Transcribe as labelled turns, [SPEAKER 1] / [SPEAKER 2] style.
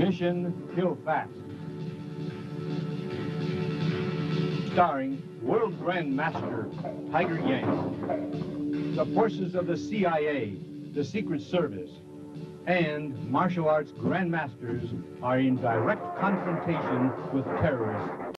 [SPEAKER 1] Mission Killfast. Starring World Grand Master Tiger Yang, the forces of the CIA, the Secret Service, and martial arts grandmasters are in direct confrontation with terrorists.